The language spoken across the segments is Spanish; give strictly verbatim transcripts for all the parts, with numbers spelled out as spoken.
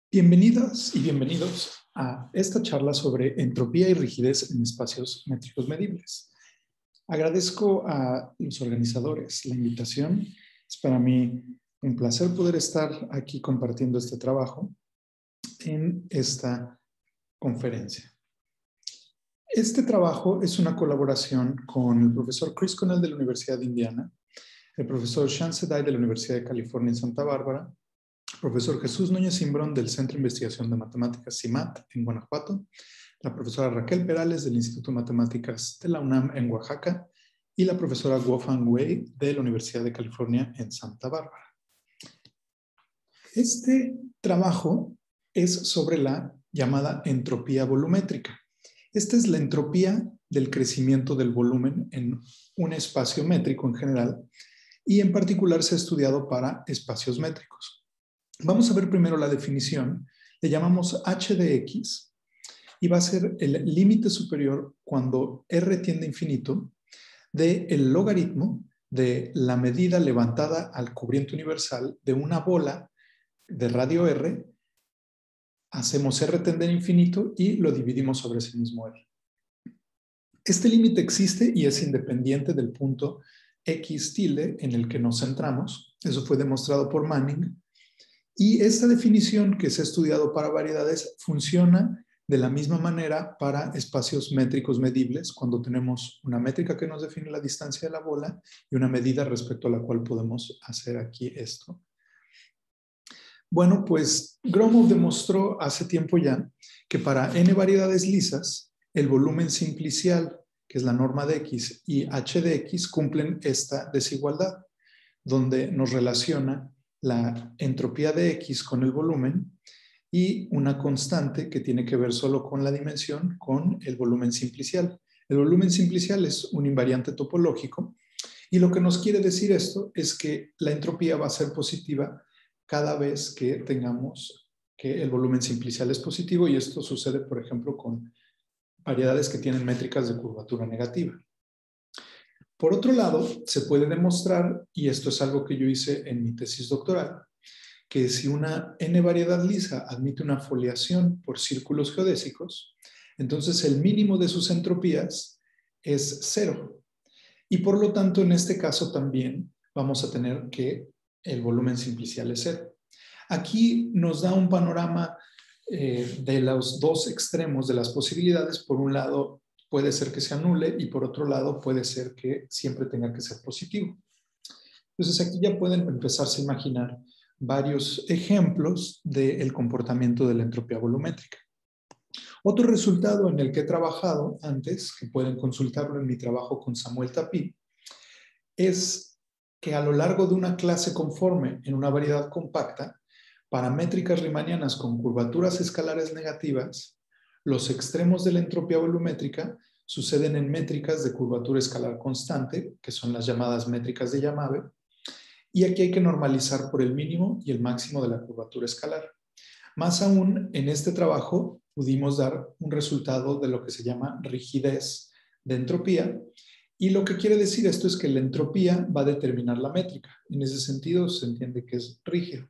Bienvenidas y bienvenidos a esta charla sobre entropía y rigidez en espacios métricos medibles. Agradezco a los organizadores la invitación. Es para mí un placer poder estar aquí compartiendo este trabajo en esta conferencia. Este trabajo es una colaboración con el profesor Chris Connell de la Universidad de Indiana, el profesor Sean Sedai de la Universidad de California en Santa Bárbara, el profesor Jesús Núñez Simbrón del Centro de Investigación de Matemáticas CIMAT en Guanajuato, la profesora Raquel Perales del Instituto de Matemáticas de la UNAM en Oaxaca y la profesora Guofan Wei de la Universidad de California en Santa Bárbara. Este trabajo es sobre la llamada entropía volumétrica. Esta es la entropía del crecimiento del volumen en un espacio métrico en general y en particular se ha estudiado para espacios métricos. Vamos a ver primero la definición. Le llamamos h de x y va a ser el límite superior cuando r tiende a infinito del logaritmo de la medida levantada al cubriente universal de una bola de radio r. Hacemos r tender a infinito y lo dividimos sobre ese mismo r. Este límite existe y es independiente del punto x tilde en el que nos centramos. Eso fue demostrado por Manning. Y esta definición que se ha estudiado para variedades funciona de la misma manera para espacios métricos medibles, cuando tenemos una métrica que nos define la distancia de la bola y una medida respecto a la cual podemos hacer aquí esto. Bueno, pues Gromov demostró hace tiempo ya que para n variedades lisas, el volumen simplicial, que es la norma de x, y h de x cumplen esta desigualdad, donde nos relaciona la entropía de x con el volumen y una constante que tiene que ver solo con la dimensión con el volumen simplicial. El volumen simplicial es un invariante topológico y lo que nos quiere decir esto es que la entropía va a ser positiva cada vez que tengamos que el volumen simplicial es positivo, y esto sucede, por ejemplo, con variedades que tienen métricas de curvatura negativa. Por otro lado, se puede demostrar, y esto es algo que yo hice en mi tesis doctoral, que si una n variedad lisa admite una foliación por círculos geodésicos, entonces el mínimo de sus entropías es cero. Y por lo tanto, en este caso también vamos a tener que el volumen simplicial es cero. Aquí nos da un panorama eh, de los dos extremos de las posibilidades. Por un lado, puede ser que se anule y por otro lado puede ser que siempre tenga que ser positivo. Entonces aquí ya pueden empezarse a imaginar varios ejemplos del comportamiento de la entropía volumétrica. Otro resultado en el que he trabajado antes, que pueden consultarlo en mi trabajo con Samuel Tapí, es que a lo largo de una clase conforme en una variedad compacta, para métricas riemannianas con curvaturas escalares negativas, los extremos de la entropía volumétrica suceden en métricas de curvatura escalar constante, que son las llamadas métricas de Yamabe, y aquí hay que normalizar por el mínimo y el máximo de la curvatura escalar. Más aún, en este trabajo pudimos dar un resultado de lo que se llama rigidez de entropía, y lo que quiere decir esto es que la entropía va a determinar la métrica. En ese sentido se entiende que es rígido.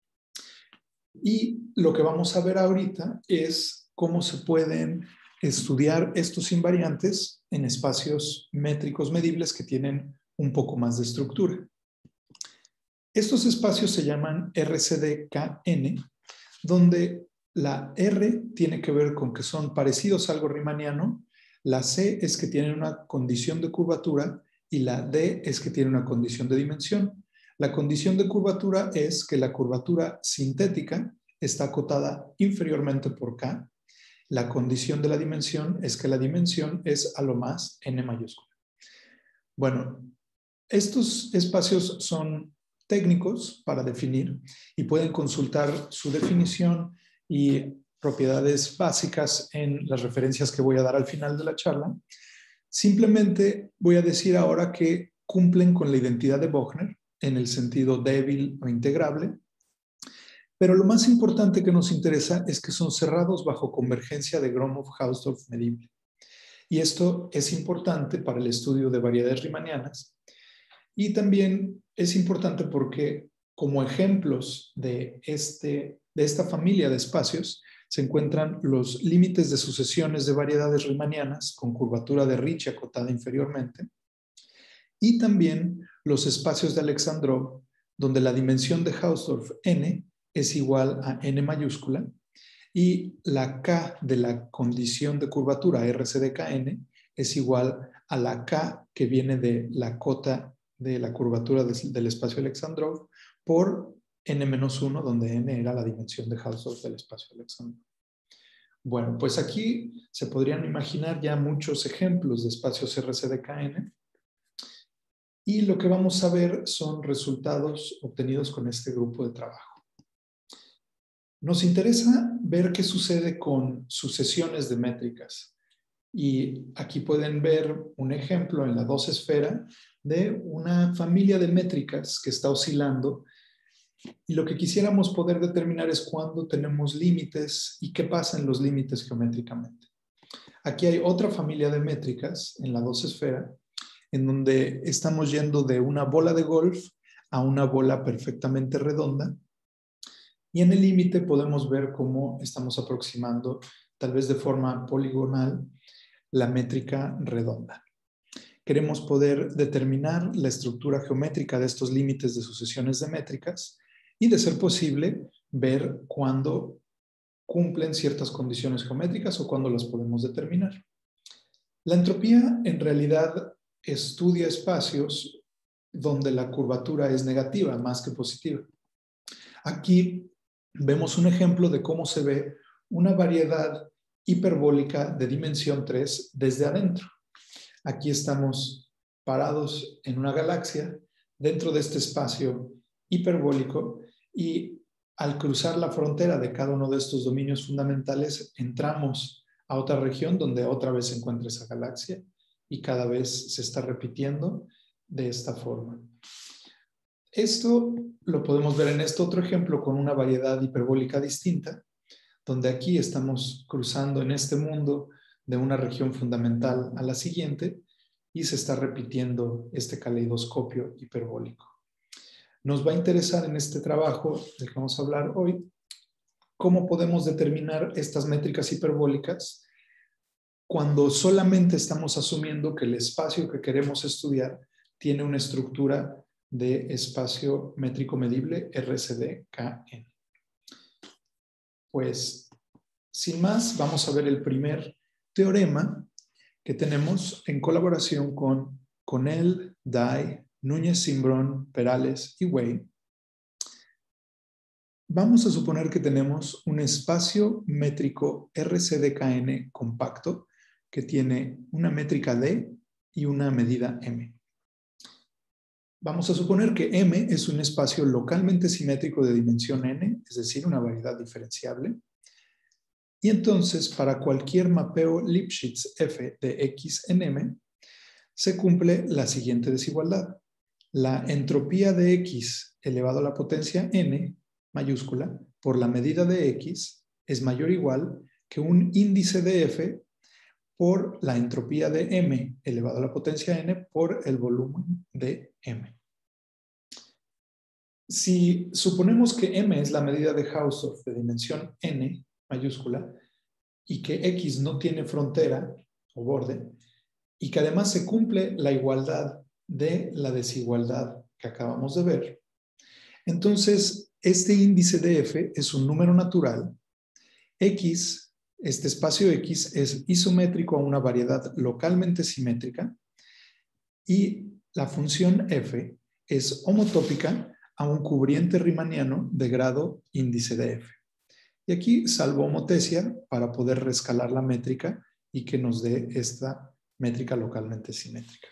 Y lo que vamos a ver ahorita es cómo se pueden estudiar estos invariantes en espacios métricos medibles que tienen un poco más de estructura. Estos espacios se llaman R C D K N, donde la R tiene que ver con que son parecidos a algo riemanniano, la C es que tienen una condición de curvatura y la D es que tiene una condición de dimensión. La condición de curvatura es que la curvatura sintética está acotada inferiormente por K. La condición de la dimensión es que la dimensión es a lo más n mayúscula. Bueno, estos espacios son técnicos para definir y pueden consultar su definición y propiedades básicas en las referencias que voy a dar al final de la charla. Simplemente voy a decir ahora que cumplen con la identidad de Bochner en el sentido débil o integrable, pero lo más importante que nos interesa es que son cerrados bajo convergencia de Gromov-Hausdorff medible. Y esto es importante para el estudio de variedades riemannianas. Y también es importante porque como ejemplos de este de esta familia de espacios se encuentran los límites de sucesiones de variedades riemannianas con curvatura de Ricci acotada inferiormente y también los espacios de Alexandrov donde la dimensión de Hausdorff n es igual a n mayúscula y la K de la condición de curvatura R C D K N es igual a la K que viene de la cota de la curvatura de, del espacio Alexandrov por n menos uno, donde n era la dimensión de Hausdorff del espacio Alexandrov. Bueno, pues aquí se podrían imaginar ya muchos ejemplos de espacios R C D K N y lo que vamos a ver son resultados obtenidos con este grupo de trabajo. Nos interesa ver qué sucede con sucesiones de métricas. Y aquí pueden ver un ejemplo en la dos esfera de una familia de métricas que está oscilando. Y lo que quisiéramos poder determinar es cuándo tenemos límites y qué pasa en los límites geométricamente. Aquí hay otra familia de métricas en la dos esfera, en donde estamos yendo de una bola de golf a una bola perfectamente redonda. Y en el límite podemos ver cómo estamos aproximando, tal vez de forma poligonal, la métrica redonda. Queremos poder determinar la estructura geométrica de estos límites de sucesiones de métricas y, de ser posible, ver cuándo cumplen ciertas condiciones geométricas o cuándo las podemos determinar. La entropía, en realidad, estudia espacios donde la curvatura es negativa más que positiva. Aquí vemos un ejemplo de cómo se ve una variedad hiperbólica de dimensión tres desde adentro. Aquí estamos parados en una galaxia dentro de este espacio hiperbólico y al cruzar la frontera de cada uno de estos dominios fundamentales entramos a otra región donde otra vez se encuentra esa galaxia y cada vez se está repitiendo de esta forma. Esto lo podemos ver en este otro ejemplo con una variedad hiperbólica distinta, donde aquí estamos cruzando en este mundo de una región fundamental a la siguiente y se está repitiendo este caleidoscopio hiperbólico. Nos va a interesar en este trabajo del que vamos a hablar hoy cómo podemos determinar estas métricas hiperbólicas cuando solamente estamos asumiendo que el espacio que queremos estudiar tiene una estructura de espacio métrico medible R C D K N. Pues, sin más, vamos a ver el primer teorema que tenemos en colaboración con Connell, Dye, Núñez Simbrón, Perales y Wei. Vamos a suponer que tenemos un espacio métrico R C D K N compacto que tiene una métrica D y una medida M. Vamos a suponer que M es un espacio localmente simétrico de dimensión N, es decir, una variedad diferenciable. Y entonces, para cualquier mapeo Lipschitz F de X en M, se cumple la siguiente desigualdad. La entropía de X elevado a la potencia N, mayúscula, por la medida de X, es mayor o igual que un índice de F por la entropía de M elevado a la potencia N por el volumen de M. Si suponemos que M es la medida de Hausdorff de dimensión N, mayúscula, y que X no tiene frontera o borde, y que además se cumple la igualdad de la desigualdad que acabamos de ver, entonces este índice de F es un número natural. X, este espacio X, es isométrico a una variedad localmente simétrica y la función F es homotópica a un cubriente riemanniano de grado índice de F. Y aquí salvo homotesia para poder rescalar la métrica y que nos dé esta métrica localmente simétrica.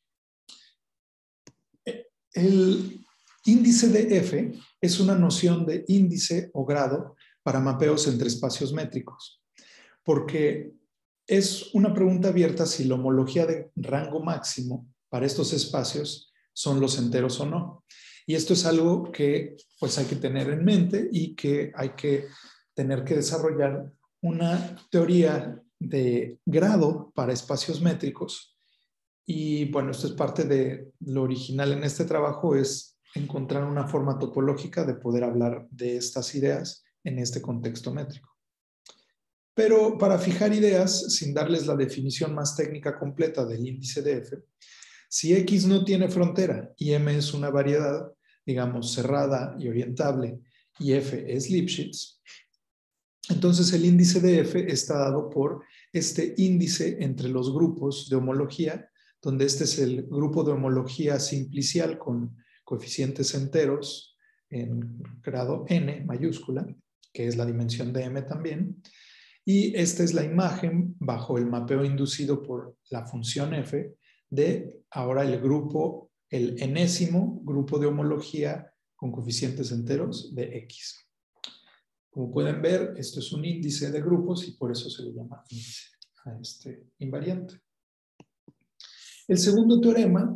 El índice de F es una noción de índice o grado para mapeos entre espacios métricos, porque es una pregunta abierta si la homología de rango máximo para estos espacios son los enteros o no. Y esto es algo que pues hay que tener en mente y que hay que tener que desarrollar una teoría de grado para espacios métricos. Y bueno, esto es parte de lo original en este trabajo, es encontrar una forma topológica de poder hablar de estas ideas en este contexto métrico. Pero para fijar ideas, sin darles la definición más técnica completa del índice de F, si X no tiene frontera y M es una variedad, digamos, cerrada y orientable, y F es Lipschitz, entonces el índice de F está dado por este índice entre los grupos de homología, donde este es el grupo de homología simplicial con coeficientes enteros en grado n mayúscula, que es la dimensión de M también, y esta es la imagen bajo el mapeo inducido por la función F de ahora el grupo, el enésimo grupo de homología con coeficientes enteros de X. Como pueden ver, esto es un índice de grupos y por eso se le llama índice a este invariante. El segundo teorema,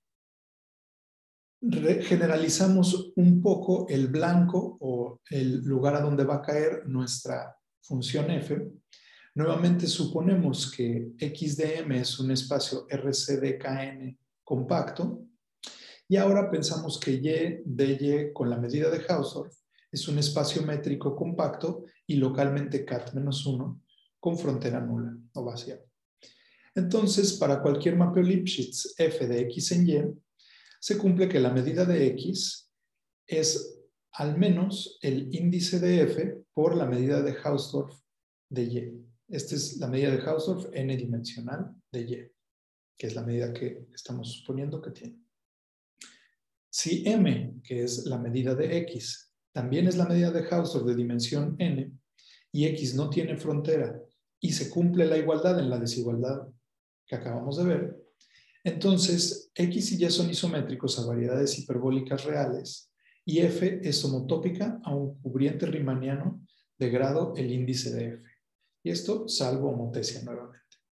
generalizamos un poco el blanco o el lugar a donde va a caer nuestra función F. Nuevamente suponemos que X de M es un espacio R C D K N compacto y ahora pensamos que Y de Y con la medida de Hausdorff es un espacio métrico compacto y localmente cat menos uno con frontera nula o vacía. Entonces, para cualquier mapeo Lipschitz F de X en Y, se cumple que la medida de X es al menos el índice de F por la medida de Hausdorff de Y. Esta es la medida de Hausdorff n dimensional de Y, que es la medida que estamos suponiendo que tiene. Si M, que es la medida de X, también es la medida de Hausdorff de dimensión n, y X no tiene frontera, y se cumple la igualdad en la desigualdad que acabamos de ver, entonces X y Y son isométricos a variedades hiperbólicas reales, y F es homotópica a un cubriente riemanniano de grado el índice de F. Y esto salvo homotesia nuevamente.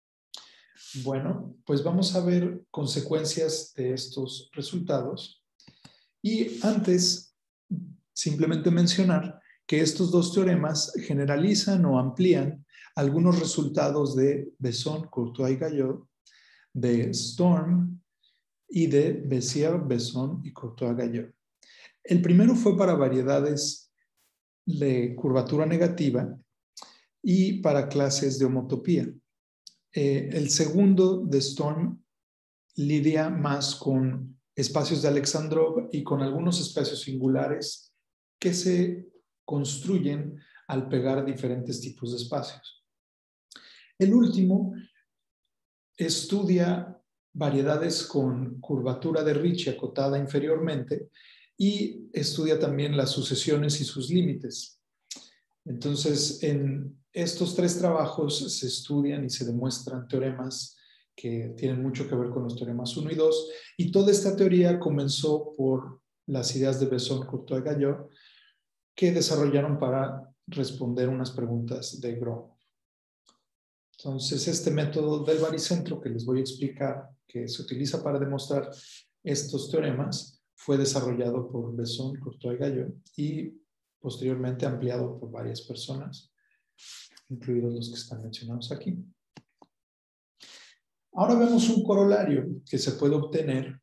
Bueno, pues vamos a ver consecuencias de estos resultados. Y antes, simplemente mencionar que estos dos teoremas generalizan o amplían algunos resultados de Besson, Courtois y Gallot, de Storm y de Bézier, Besson y Courtois-Gallot. El primero fue para variedades de curvatura negativa y para clases de homotopía. Eh, el segundo de Storm lidia más con espacios de Alexandrov y con algunos espacios singulares que se construyen al pegar diferentes tipos de espacios. El último estudia variedades con curvatura de Ricci acotada inferiormente y estudia también las sucesiones y sus límites. Entonces, en estos tres trabajos se estudian y se demuestran teoremas que tienen mucho que ver con los teoremas uno y dos, y toda esta teoría comenzó por las ideas de Besson, Courtois y Gallot, que desarrollaron para responder unas preguntas de Gromov. Entonces, este método del baricentro que les voy a explicar, que se utiliza para demostrar estos teoremas, fue desarrollado por Besson, Courtois y Gallot y posteriormente ampliado por varias personas, incluidos los que están mencionados aquí. Ahora vemos un corolario que se puede obtener.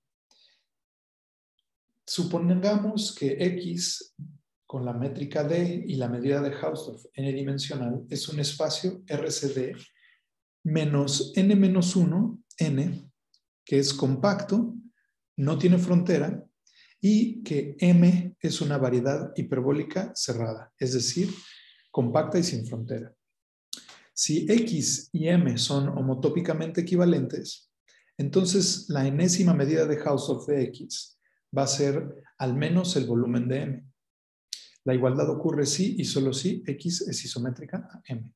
Supongamos que X con la métrica D y la medida de Hausdorff n dimensional es un espacio R C D menos n menos uno, n, que es compacto, no tiene frontera, y que M es una variedad hiperbólica cerrada, es decir, compacta y sin frontera. Si X y M son homotópicamente equivalentes, entonces la enésima medida de Hausdorff de X va a ser al menos el volumen de M. La igualdad ocurre si y solo si X es isométrica a M.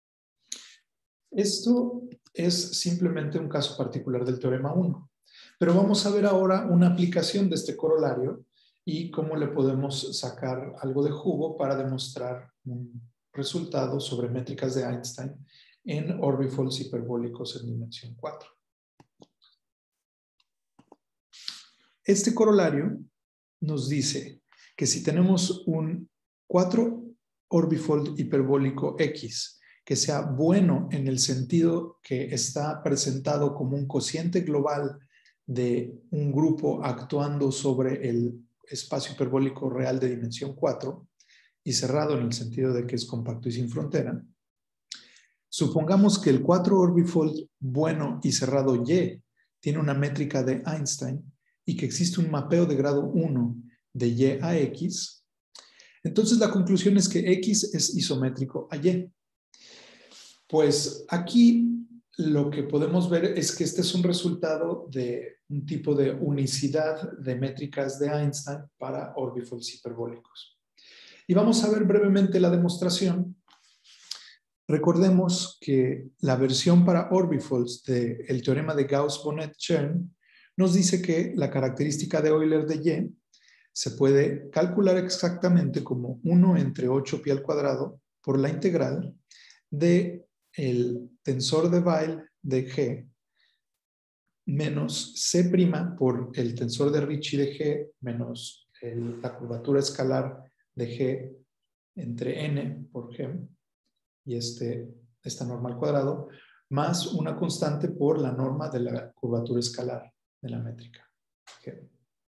Esto es simplemente un caso particular del teorema uno, pero vamos a ver ahora una aplicación de este corolario y cómo le podemos sacar algo de jugo para demostrar un resultado sobre métricas de Einstein en orbifolds hiperbólicos en dimensión cuatro. Este corolario nos dice que si tenemos un cuatro orbifold hiperbólico X que sea bueno en el sentido que está presentado como un cociente global de un grupo actuando sobre el espacio hiperbólico real de dimensión cuatro, y cerrado en el sentido de que es compacto y sin frontera, supongamos que el cuatro orbifold bueno y cerrado Y tiene una métrica de Einstein y que existe un mapeo de grado uno de Y a X, entonces la conclusión es que X es isométrico a Y. Pues aquí lo que podemos ver es que este es un resultado de un tipo de unicidad de métricas de Einstein para orbifolds hiperbólicos. Y vamos a ver brevemente la demostración. Recordemos que la versión para orbifolds del teorema de Gauss-Bonnet-Chern nos dice que la característica de Euler de Y se puede calcular exactamente como uno entre ocho pi al cuadrado por la integral de el tensor de Weyl de G menos C' por el tensor de Ricci de G menos el, la curvatura escalar de G entre N por G y este, esta norma al cuadrado, más una constante por la norma de la curvatura escalar de la métrica G.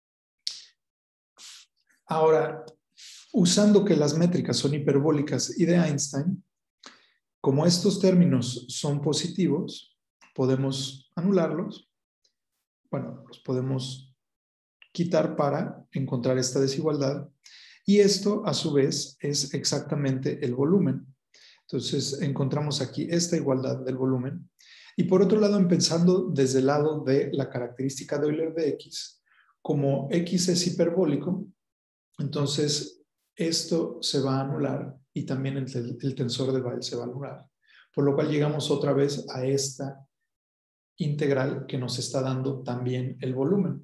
Ahora, usando que las métricas son hiperbólicas y de Einstein, como estos términos son positivos, podemos anularlos. Bueno, los podemos quitar para encontrar esta desigualdad. Y esto, a su vez, es exactamente el volumen. Entonces, encontramos aquí esta igualdad del volumen. Y por otro lado, empezando desde el lado de la característica de Euler de X, como X es hiperbólico, entonces esto se va a anular y también el, el tensor de Weyl se va a anular. Por lo cual llegamos otra vez a esta integral que nos está dando también el volumen.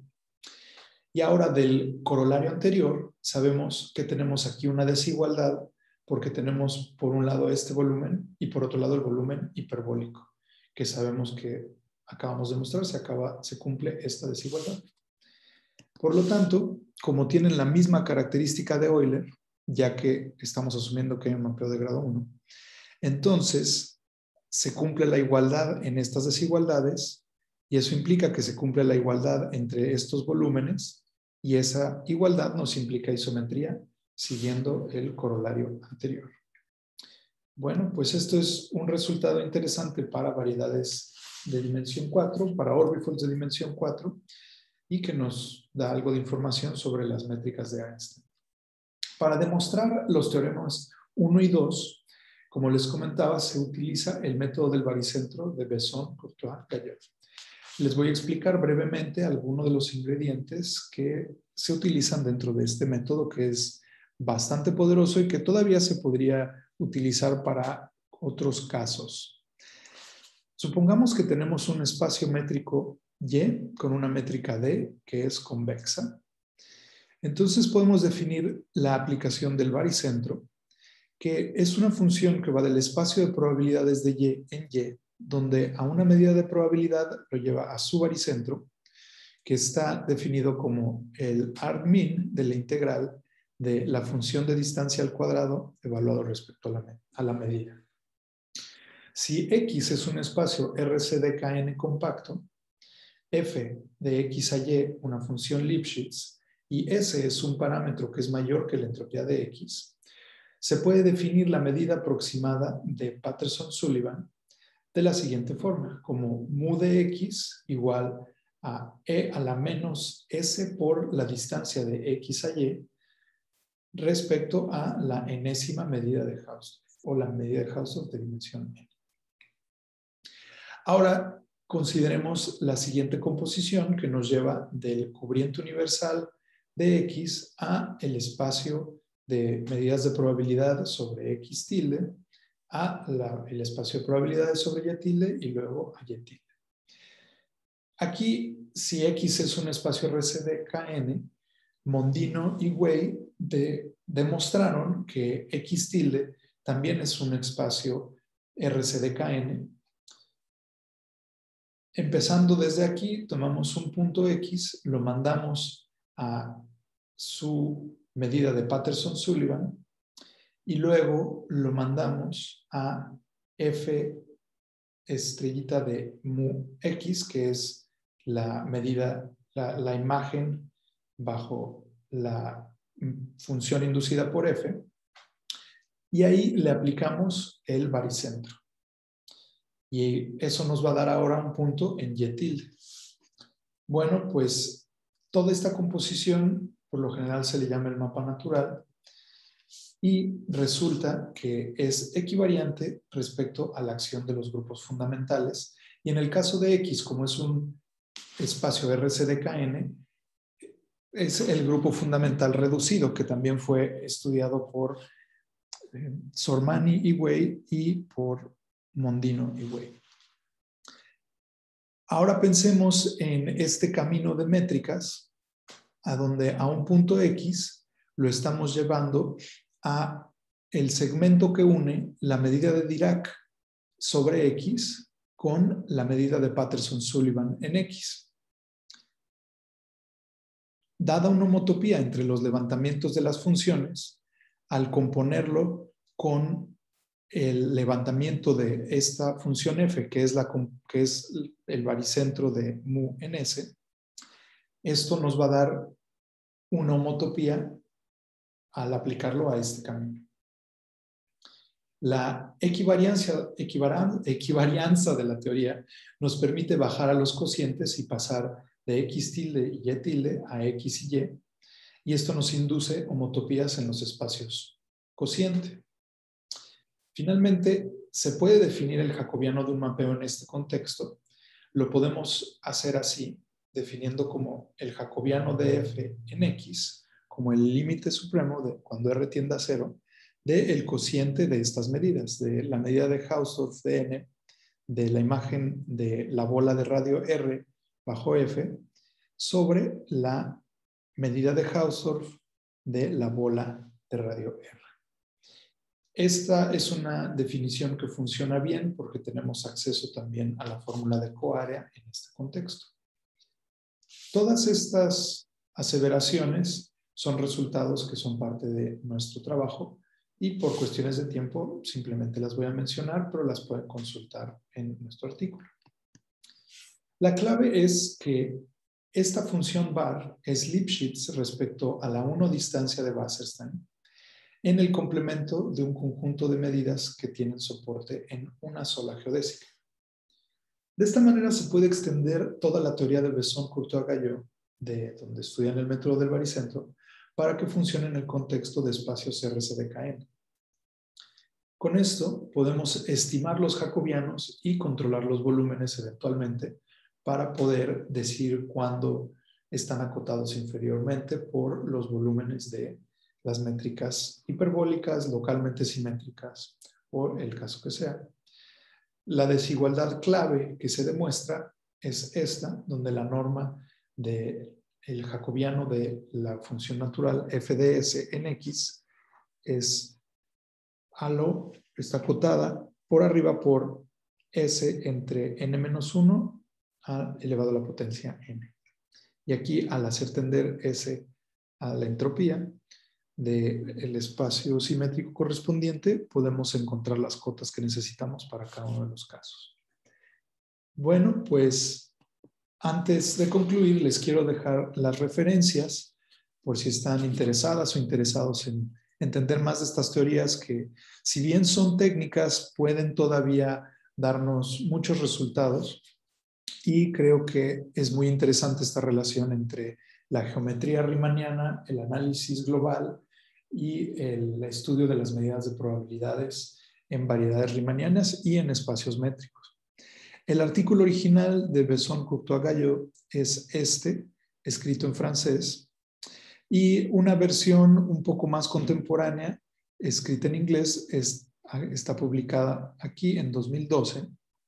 Y ahora del corolario anterior, sabemos que tenemos aquí una desigualdad porque tenemos por un lado este volumen y por otro lado el volumen hiperbólico, que sabemos que acabamos de mostrar, se, acaba, se cumple esta desigualdad. Por lo tanto, como tienen la misma característica de Euler, ya que estamos asumiendo que hay un mapeo de grado uno, entonces se cumple la igualdad en estas desigualdades y eso implica que se cumple la igualdad entre estos volúmenes y esa igualdad nos implica isometría siguiendo el corolario anterior. Bueno, pues esto es un resultado interesante para variedades de dimensión cuatro, para orbifolds de dimensión cuatro, y que nos da algo de información sobre las métricas de Einstein. Para demostrar los teoremas uno y dos, como les comentaba, se utiliza el método del baricentro de Besson, Courtois, Gallot. Les voy a explicar brevemente algunos de los ingredientes que se utilizan dentro de este método, que es bastante poderoso y que todavía se podría utilizar para otros casos. Supongamos que tenemos un espacio métrico Y con una métrica D que es convexa. Entonces podemos definir la aplicación del baricentro, que es una función que va del espacio de probabilidades de Y en Y, donde a una medida de probabilidad lo lleva a su baricentro, que está definido como el argmin de la integral de la función de distancia al cuadrado evaluado respecto a la, a la medida. Si X es un espacio R C D K N compacto, f de X a Y una función Lipschitz y S es un parámetro que es mayor que la entropía de X, se puede definir la medida aproximada de Patterson-Sullivan de la siguiente forma, como mu de X igual a E a la menos S por la distancia de X a Y respecto a la enésima medida de Hausdorff o la medida de Hausdorff de dimensión n. Ahora, consideremos la siguiente composición que nos lleva del cubriente universal de X a el espacio de medidas de probabilidad sobre X tilde a la, el espacio de probabilidades sobre Y tilde y luego a Y tilde. Aquí, si X es un espacio R C D K N, Mondino y Wei de, demostraron que X tilde también es un espacio R C D K N. Empezando desde aquí, tomamos un punto X, lo mandamos a su medida de Patterson-Sullivan y luego lo mandamos a F estrellita de mu X, que es la medida, la, la imagen bajo la función inducida por F. y ahí le aplicamos el baricentro. Y eso nos va a dar ahora un punto en Y tilde. Bueno, pues toda esta composición, por lo general se le llama el mapa natural, y resulta que es equivariante respecto a la acción de los grupos fundamentales. Y en el caso de X, como es un espacio R C D K N, es el grupo fundamental reducido, que también fue estudiado por eh, Sormani y Wei y por Mondino y Wei. Ahora pensemos en este camino de métricas, a donde a un punto X lo estamos llevando a el segmento que une la medida de Dirac sobre X con la medida de Patterson-Sullivan en X. Dada una homotopía entre los levantamientos de las funciones, al componerlo con el levantamiento de esta función f, que es, la, que es el baricentro de mu en S, esto nos va a dar una homotopía al aplicarlo a este camino. La equivariancia, equivarianza de la teoría nos permite bajar a los cocientes y pasar de X tilde y Y tilde a X y Y, y esto nos induce homotopías en los espacios cociente. Finalmente, se puede definir el jacobiano de un mapeo en este contexto. Lo podemos hacer así, definiendo como el jacobiano de f en X, como el límite supremo de cuando R tiende a cero, del cociente de estas medidas, de la medida de Hausdorff de n, de la imagen de la bola de radio R bajo F, sobre la medida de Hausdorff de la bola de radio R. Esta es una definición que funciona bien porque tenemos acceso también a la fórmula de coárea en este contexto. Todas estas aseveraciones son resultados que son parte de nuestro trabajo y por cuestiones de tiempo simplemente las voy a mencionar, pero las pueden consultar en nuestro artículo. La clave es que esta función bar es Lipschitz respecto a la uno distancia de Wasserstein en el complemento de un conjunto de medidas que tienen soporte en una sola geodésica. De esta manera se puede extender toda la teoría de Besson-Courtois-Gallot, de donde estudian el método del baricentro, para que funcione en el contexto de espacios R C D K N. Con esto podemos estimar los jacobianos y controlar los volúmenes eventualmente para poder decir cuándo están acotados inferiormente por los volúmenes de las métricas hiperbólicas, localmente simétricas o el caso que sea. La desigualdad clave que se demuestra es esta, donde la norma del jacobiano de la función natural f de s en X es alo, está acotada por arriba por S entre n menos uno a elevado a la potencia n. Y aquí, al hacer tender S a la entropía del espacio simétrico correspondiente, podemos encontrar las cotas que necesitamos para cada uno de los casos. Bueno, pues antes de concluir, les quiero dejar las referencias por si están interesadas o interesados en entender más de estas teorías que, si bien son técnicas, pueden todavía darnos muchos resultados, y creo que es muy interesante esta relación entre la geometría riemanniana, el análisis global y el estudio de las medidas de probabilidades en variedades riemannianas y en espacios métricos. El artículo original de Besson-Courtois-Gallot es este, escrito en francés, y una versión un poco más contemporánea, escrita en inglés, es, está publicada aquí en dos mil doce.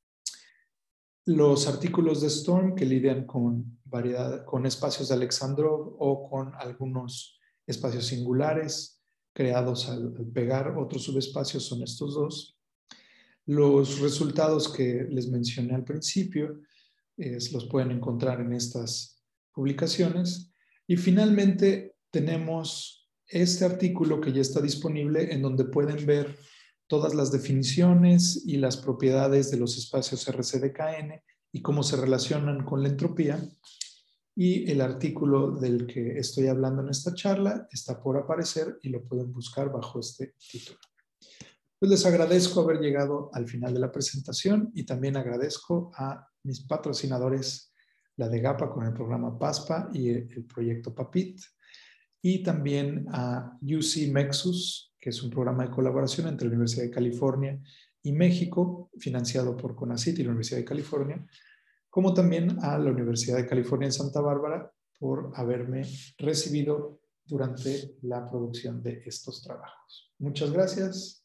Los artículos de Storm que lidian con, variedad, con espacios de Alexandrov o con algunos espacios singulares creados al, al pegar otros subespacios son estos dos. Los resultados que les mencioné al principio eh, los pueden encontrar en estas publicaciones. Y finalmente tenemos este artículo que ya está disponible en donde pueden ver todas las definiciones y las propiedades de los espacios R C D K N y cómo se relacionan con la entropía. Y el artículo del que estoy hablando en esta charla está por aparecer y lo pueden buscar bajo este título. Pues les agradezco haber llegado al final de la presentación y también agradezco a mis patrocinadores, la de GAPA con el programa PASPA y el, el proyecto PAPIT, y también a U C Mexus, que es un programa de colaboración entre la Universidad de California y México, financiado por CONACYT y la Universidad de California, como también a la Universidad de California en Santa Bárbara por haberme recibido durante la producción de estos trabajos. Muchas gracias.